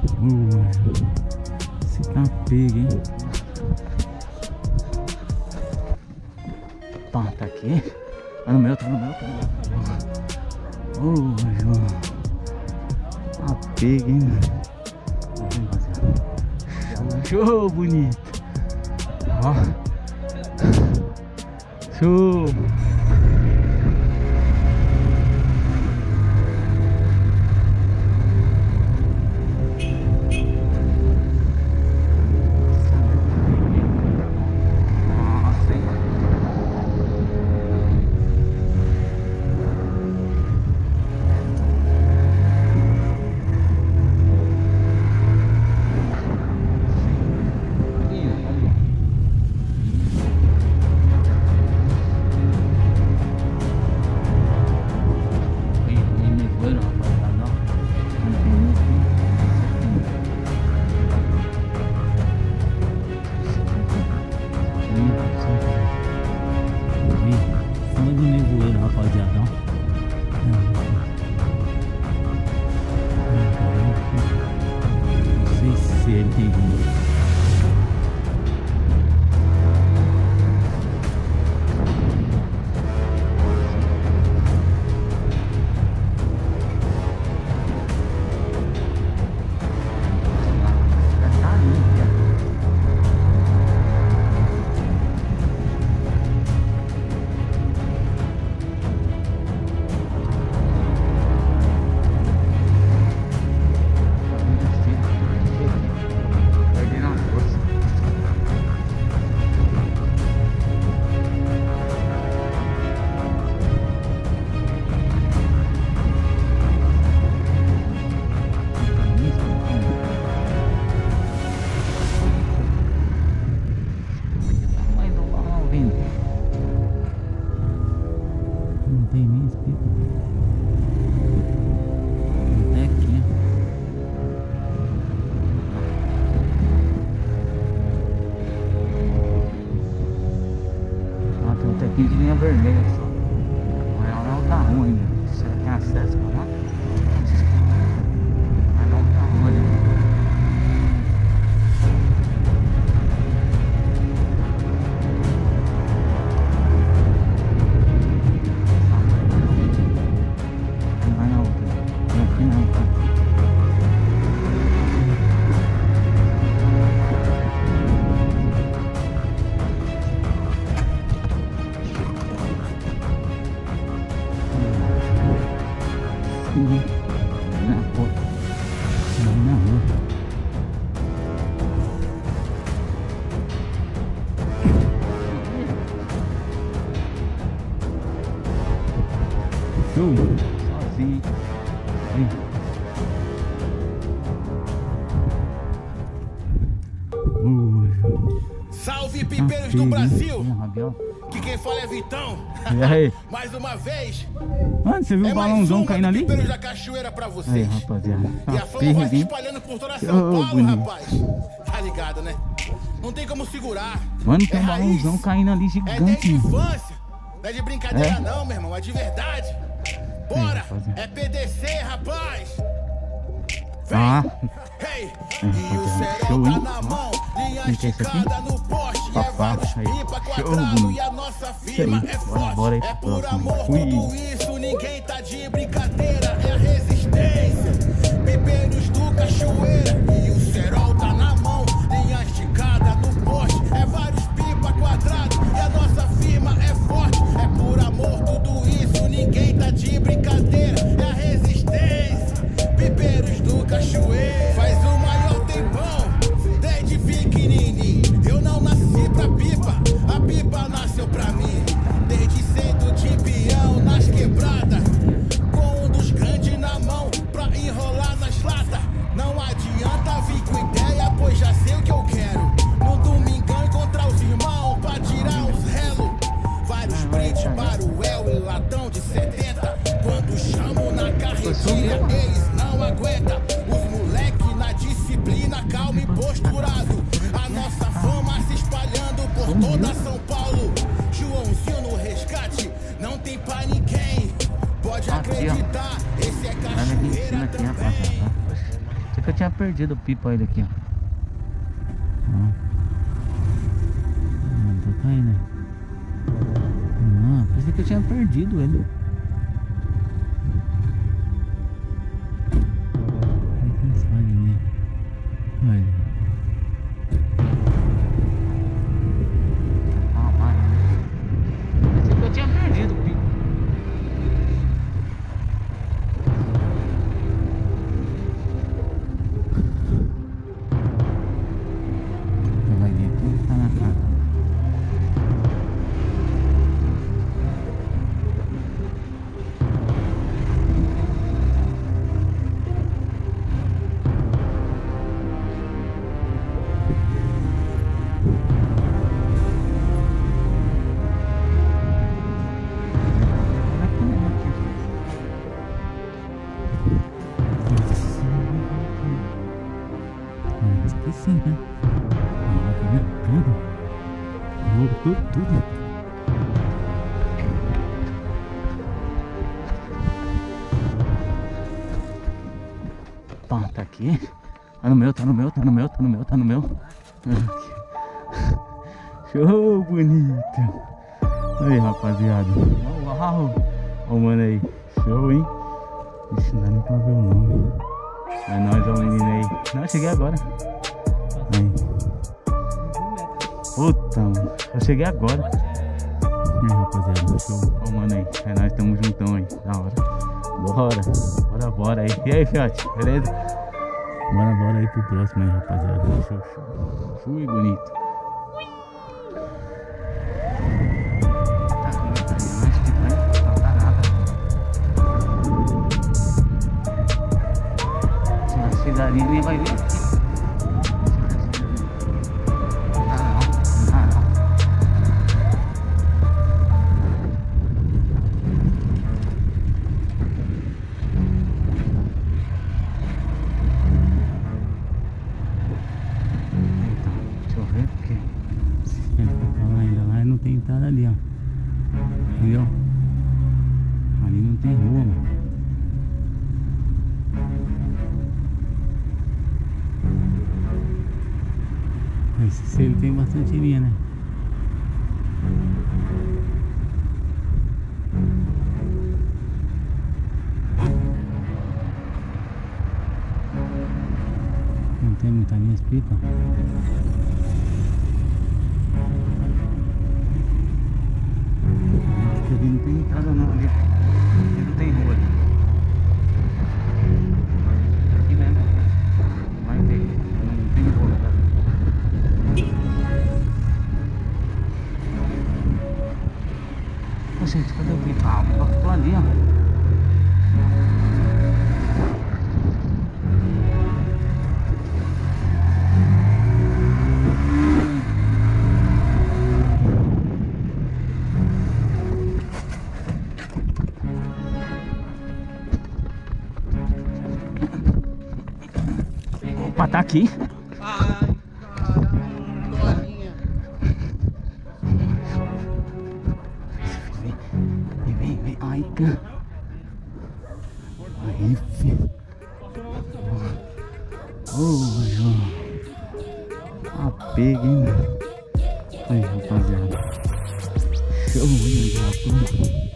Você tá pego, hein? Pá, tá aqui. Tá no meu, tá no meu, tá no meu. João. Tá pego, hein, mano? Show, bonito. Ó. Show. Não tem nem espírito. Até aqui. Ah, tem um tequinho de linha vermelha só. Mas ela não tá ruim ainda. Você tem acesso pra lá? Mas não tá ruim ainda. Sozinho. Salve, pipeiros do Brasil! Que quem fala é Vitão. E aí? Mais uma vez. Mano, você viu o balãozão caindo ali? Pipeiros da Cachoeira pra vocês. Aí, rapaziada. E a fama vai se espalhando por toda São Paulo, rapaz. Tá ligado, né? Não tem como segurar. Mano, tem um balãozão caindo ali gigante. É desde infância. Não é de brincadeira não, meu irmão. É de verdade. Bora! É PDC, rapaz! Hey. E o cerol tá na mão, linha esticada no poste. É vários pipa quadrado e a nossa firma é forte. É por amor, tudo isso, ninguém tá de brincadeira. É a resistência, pipeiros do Cachoeira. E o cerol tá na mão, linha esticada no poste. É vários pipa quadrado e a nossa firma é forte. É por amor, tudo isso, ninguém tá de brincadeira. É a resistência, pipeiros do Cachoeira. Faz o maior tempão, desde pequenininho. Eu não nasci pra pipa, a pipa nasceu pra mim. Desde cedo de peão nas quebradas, com um dos grandes na mão pra enrolar nas latas. Não adianta vir com ideia, pois já sei o que eu quero. No domingão encontrar os irmãos pra tirar uns relos. Vários brindes, baruel e latão de 70. Quando chamo na carretilha, eles não aguentam. Os moleque na disciplina, calmo e posturado. A nossa fama se espalhando por toda São Paulo. Joãozinho no resgate, não tem pra ninguém. Pode acreditar, esse é Cachoeira também. Você que eu tinha tinha perdido o pipa ele aqui, ó. Não, tá caindo aí. Não, pensei que eu tinha perdido ele. Pensei que eu tinha perdido o pipa. Vai ver que ele tá na casa. Que sim, né? Tudo. Tá aqui. Tá no meu. Show bonito. Aí, rapaziada. Uau. Ó, mano aí. Show, hein? Ixi, não dá nem pra ver o nome. É nóis, ó, menino aí. Não, eu cheguei agora. Aí. Puta, mano. Eu cheguei agora. E aí, rapaziada. Show. Ó, mano aí. É nóis, tamo juntão aí. Da hora. Bora aí. E aí, fiote? Beleza? Bora aí pro próximo aí, rapaziada. Show. Fui bonito. Chegaria nem vai ver aqui. Deixa eu ver porque ainda lá não tem entrada ali, ó. Entendeu? Ali não tem rua, mano. Esse ele tem bastante linha, né? Não tem muita linha pipa. Ali não tem entrada não, ali não tem rua ali. Aqui mesmo vai ter, não tem rua, cara. Ô, gente, cadê o pipa? Ah, o pipa ficou ali, ó. Opa, tá aqui. Ai, caramba, toalhinha. Vem. Ai, cara. Aí, filho. João. Apega, hein, mano. Aí, rapaziada. Show, hein,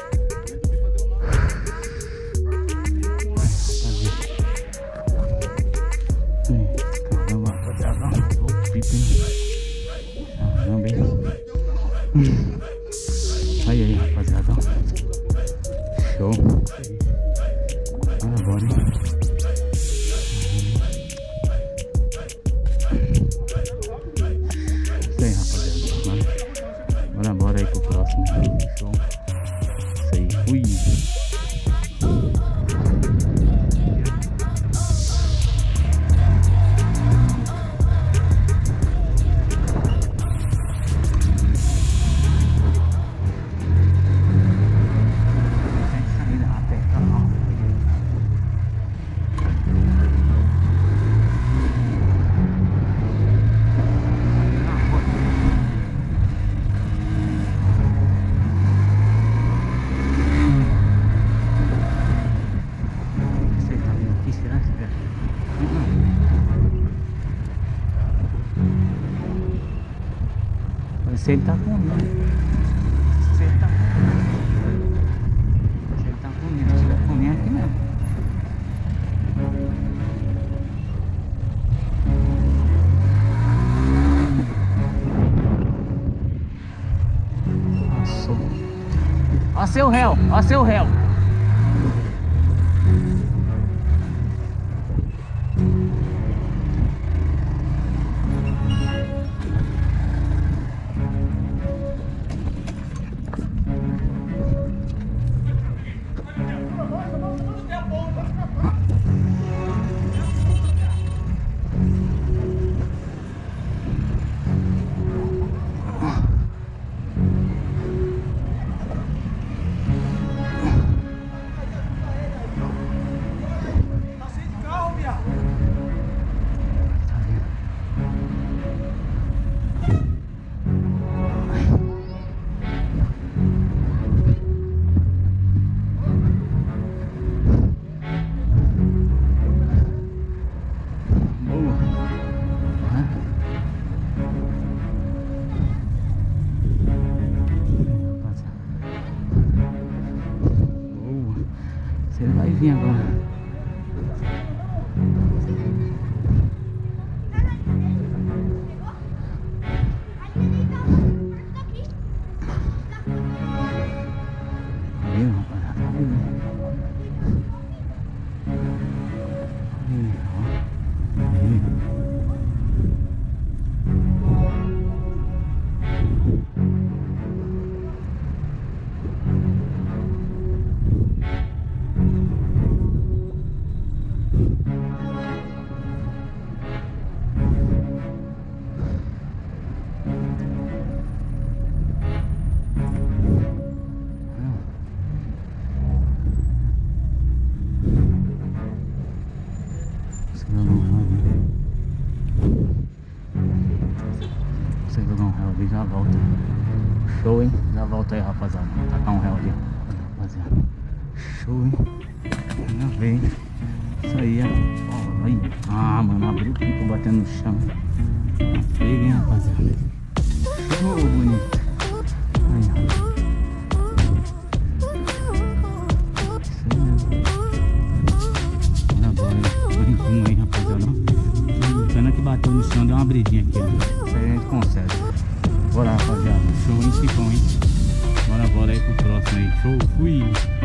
Aí, rapaziada. Show. Bora, hein? Isso aí, rapaziada. Bora aí pro próximo. Show. Se ele tá comendo. Se ele tá comendo. Se ele tá comendo aqui mesmo. Passou. Ó seu réu, ó seu réu. Você vai vir agora. Aí, rapaziada. Você jogar um réu ali, já volta. Show, hein? Já volta aí, rapaziada. Tacar um réu ali, rapaziada. Show, hein? Já vem. Isso aí, ó. Aí. Ah, mano, abriu o pico batendo no chão. Tá feio, hein, rapaziada? Show, bonito. Aí, ó. Isso aí mesmo. Olha agora, hein? Zoom aí, rapaziada. Pena que bateu no chão, deu uma bridinha aqui, ó. Isso aí a gente consegue. Bora, rapaziada. Show, hein, Chicão, hein? Bora aí pro próximo aí. Show, fui!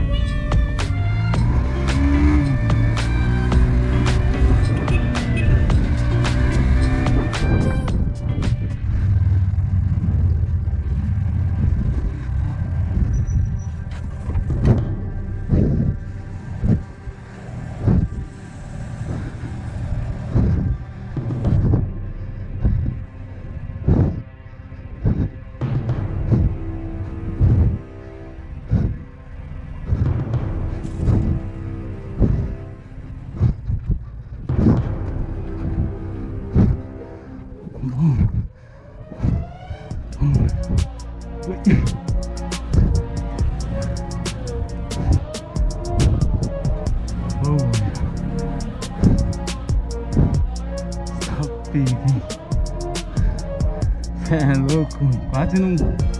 Cê é louco, quase não.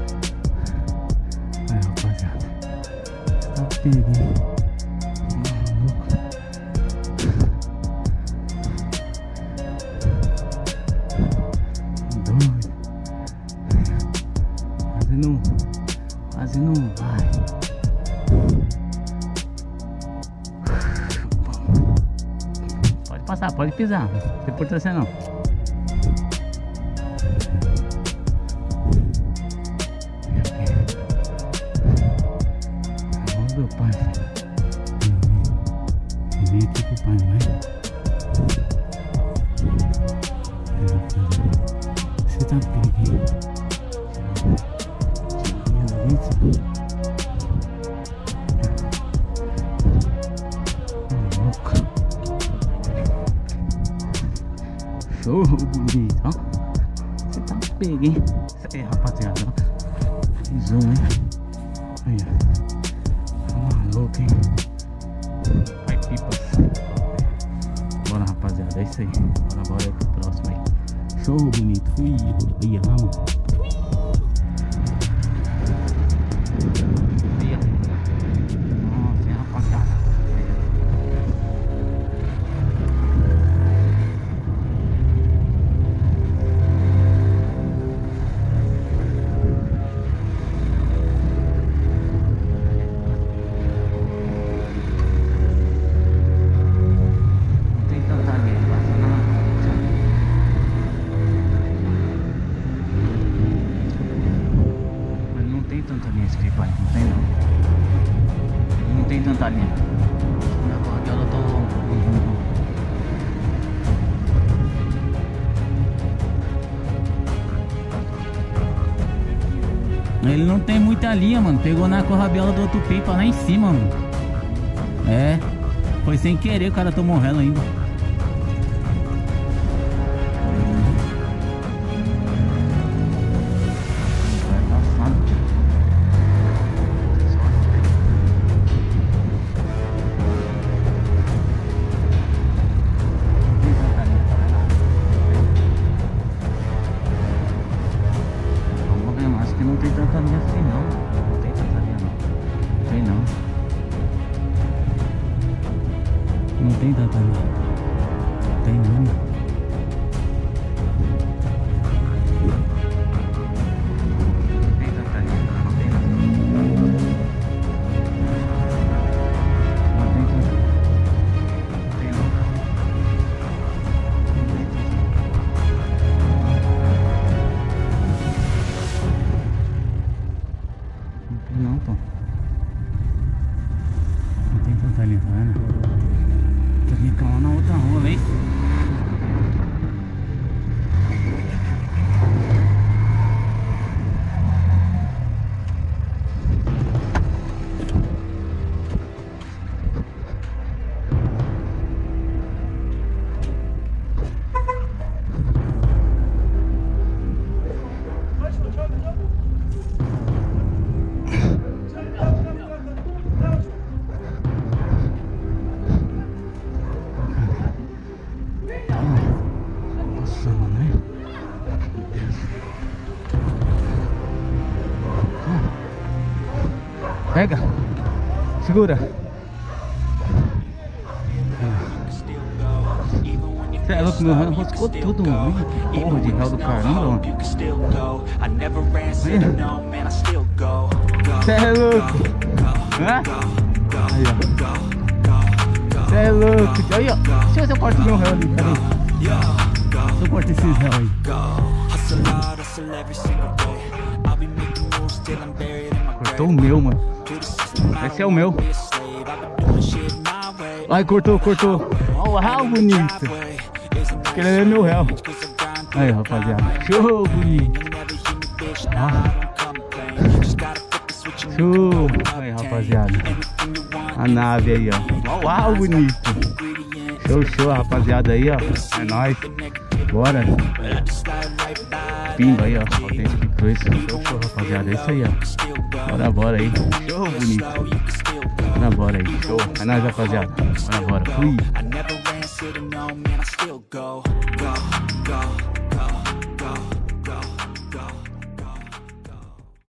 Aí, rapaziada, tá peguei. Doido. Quase não vai. Pode passar, pode pisar, não tem importância não. Meu pai, vem aqui pro pai, não é? Você tá pegando? Show, bonito, ó. Você tá pegando? Isso aí, rapaziada, ó. Zoom, hein? Aí, ó. Louco, hein? Vai, pipas. Bora, rapaziada, é isso aí. Bora aí pro próximo aí. Show, bonito. Fui. Ia lá, mano. muita linha, mano. Pegou na corrabiola do outro pipa lá em cima, mano. É. Foi sem querer, o cara tomou relo ainda. Não tem tanta linha assim não. Não tem tanta linha não. Não tem não. Não tem tanta linha. Tem não. Não tem tanta linha. Não tem não. Não tem tanta. Não tem não. Não, pô. Não tem tanta linha, tá vendo? Tem que ficar lá na outra rua, vem. Pega. Segura. Você é louco, meu ramo roscou tudo, mano. Que porra de réu do caramba, mano. Você é louco. Hã? Aí, ó. Você é louco. Aí, ó. Deixa eu ver se eu corto meu réu ali. Cadê? Eu corto esses réus aí. Cortou o meu, mano. Esse é o meu. Ai, cortou. Olha o réu bonito. Aquele é meu réu. Aí, rapaziada. Show bonito. Show. Aí, rapaziada. A nave aí, ó. Uau, bonito. Show, rapaziada aí, ó. É nóis. Bora. Pimba aí, ó. Autêntico Cruise. Show, rapaziada. É isso aí, ó. Bora aí. Show bonito. Bora aí. Show. É nóis, rapaziada. Bora. Fui.